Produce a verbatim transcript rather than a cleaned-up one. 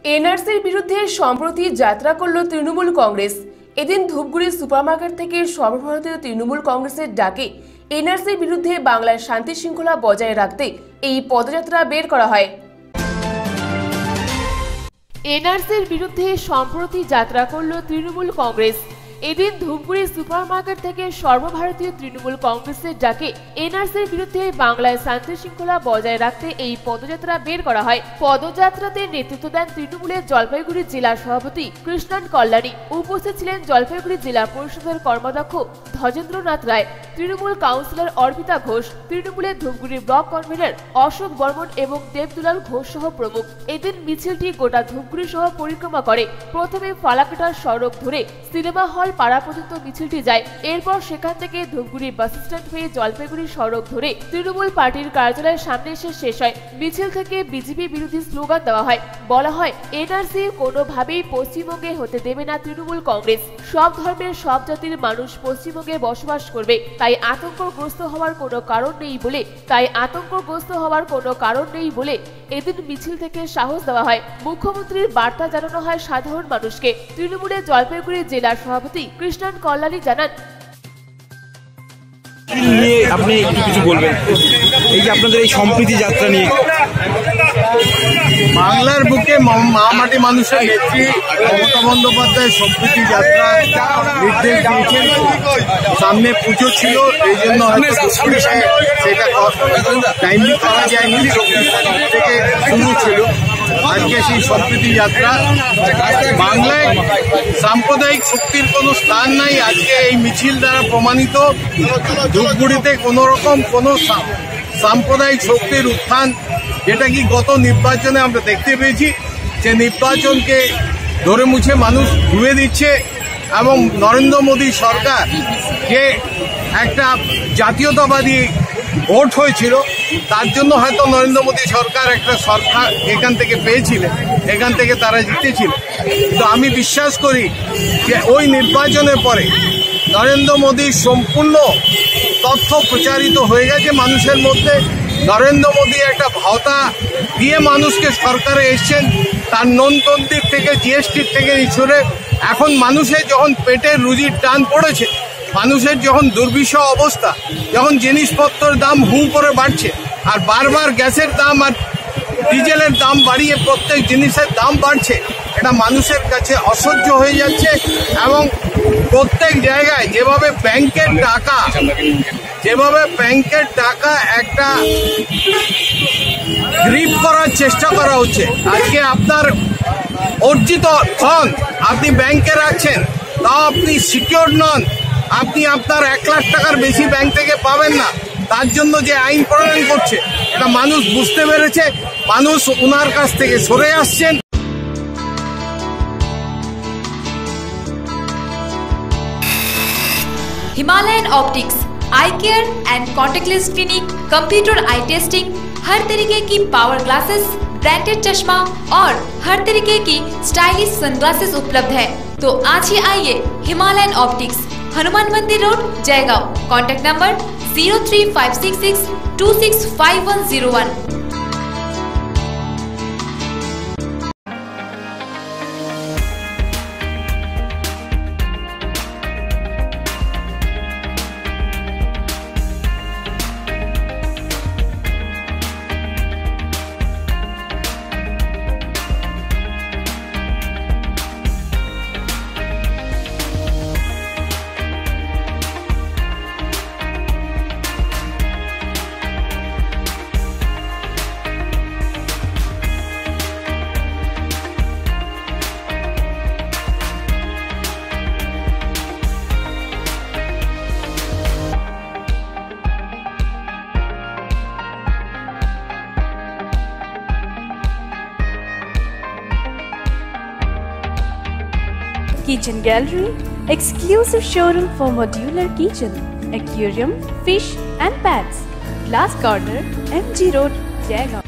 এনআরসির বিরুদ্ধে সম্প্রতি যাত্রা করল তৃণমূল কংগ্রেস। এদিন ধূপগুড়ি সুপারমার্কেট থেকে সর্বভারতীয় তৃণমূল কংগ্রেসের ডাকে এনআরসির বিরুদ্ধে বাংলার শান্তি শৃঙ্খলা বজায় রাখতে এই পদযাত্রা বের করা হয়। এনআরসির বিরুদ্ধে সম্প্রতি যাত্রা করল তৃণমূল কংগ্রেস। এদিন ধূপগুড়ি সুপারমার্কেট থেকে সর্বভারতীয় তৃণমূল কংগ্রেসের ডাকে এনআরসির বিরুদ্ধে বাংলায় শান্তি শৃঙ্খলা বজায় রাখতে এই পদযাত্রা বের করা হয়। পদযাত্রাতে নেতৃত্ব দেন তৃণমূলের জলপাইগুড়ি জেলা সভাপতি কৃষ্ণন কল্যাণী। উপস্থিত ছিলেন জলপাইগুড়ি জেলা পরিষদের কর্মাধ্যক্ষ ধজেন্দ্রনাথ রায়, তৃণমূল কাউন্সিলর অর্পিতা ঘোষ, তৃণমূলের ধূপগুড়ি ব্লক কনভেনর অশোক বর্মন এবং দেবদুলাল ঘোষ সহ প্রমুখ। এদিন মিছিলটি গোটা ধূপগুড়ি সহ পরিক্রমা করে প্রথমে ফালাকাটার সড়ক ধরে সিনেমা হল পাড়া পর্যন্ত মিছিলটি যায়। এরপর সেখান থেকে ধূপগুড়ি বাস স্ট্যান্ড হয়ে জলপাইগুড়ি সড়ক ধরে তৃণমূল পার্টির কার্যালয়ের সামনে এসে শেষ হয়। মিছিল থেকে বিজেপি বিরোধী স্লোগান দেওয়া হয়। বলা হয়, এনআরসি কোনোভাবেই পশ্চিমবঙ্গে হতে দেবে না তৃণমূল কংগ্রেস। সব ধর্মের সব জাতির মানুষ পশ্চিমবঙ্গে বসবাস করবে, তাই আতঙ্কগ্রস্ত হওয়ার কোনো কারণ নেই বলে তাই আতঙ্কগ্রস্ত হওয়ার কোনো কারণ নেই বলে এদিন মিছিল থেকে সাহস দেওয়া হয়। মুখ্যমন্ত্রীর বার্তা জানানো হয় সাধারণ মানুষকে। তৃণমূলের জলপাইগুড়ি জেলা সভাপতি কৃষ্ণন কল্যাণী জানান, নিয়ে আপনি একটু কিছু বলবেন, এই যে আপনাদের এই সম্প্রীতি যাত্রা নিয়ে। বাংলার বুকে মহামাটি মানুষের নেত্রী মমতা বন্দ্যোপাধ্যায় সম্প্রীতি যাত্রা নির্দেশ দিয়েছেন। সামনে পুজো ছিল, এই জন্য হয়তো সেটা টাইমলি করা যায়নি। চব্বিশ তারিখ থেকে শুরু ছিল, আজকে সেই সম্প্রীতি যাত্রা। বাংলায় সাম্প্রদায়িক শক্তির কোনো স্থান নাই, আজকে এই মিছিল দ্বারা প্রমাণিত। ধূপগুড়িতে কোনো রকম কোনো সাম্প্রদায়িক শক্তির উত্থান, যেটা কি গত নির্বাচনে আমরা দেখতে পেয়েছি, যে নির্বাচনকে ধরে মুছে মানুষ ধুয়ে দিচ্ছে এবং নরেন্দ্র মোদী সরকার যে একটা জাতীয়তাবাদী ভোট হয়েছিল, তার জন্য হয়তো নরেন্দ্র মোদী সরকার একটা সরকার এখান থেকে পেয়েছিলেন, এখান থেকে তারা জিতেছিল। তো আমি বিশ্বাস করি যে ওই নির্বাচনের পরে নরেন্দ্র মোদীর সম্পূর্ণ তথ্য প্রচারিত হয়ে গেছে মানুষের মধ্যে। নরেন্দ্র মোদী একটা ভাওতা দিয়ে মানুষকে সরকারে এসছেন, তার ননতন্ত্রের থেকে জিএসটির থেকে ইস্যুরে এখন মানুষের যখন পেটের রুজির টান পড়েছে, মানুষের যখন দুর্বিষহ অবস্থা, যখন জিনিসপত্রের দাম হু করে বাড়ছে, আর বারবার গ্যাসের দাম আর ডিজেলের দাম বাড়িয়ে প্রত্যেক জিনিসের দাম বাড়ছে, এটা মানুষের কাছে অসহ্য হয়ে যাচ্ছে। এবং প্রত্যেক জায়গায় যেভাবে ব্যাংকের টাকা যেভাবে ব্যাংকের টাকা একটা গ্রিপ করার চেষ্টা করা হচ্ছে। আজকে আপনার অর্জিত ধন আপনি ব্যাংকে রাখছেন, তাও আপনি সিকিউর নন, আপনি আপনার এক লাখ টাকার বেশি ব্যাংক থেকে পাবেন না। তার জন্য যে আইন প্রণয়ন করছে, এটা মানুষ বুঝতে পেরেছে, মানুষ ওনার কাছ থেকে সরে আসছেন। Himalayan optics eye care and contactless clinic, computer eye testing, हर तरीके की पावर ग्लासेस, ब्रांडेड चश्मा और हर तरीके की स्टाइलिश सनग्लासेस उपलब्ध है। तो आज ही आइए Himalayan optics, Hanuman Mandir road, Jaigaon. Contact number zero three five six six two six five one zero one. Kitchen Gallery, exclusive showroom for modular kitchen, aquarium, fish and pets. Glass Corner, M G Road, Jaigaon.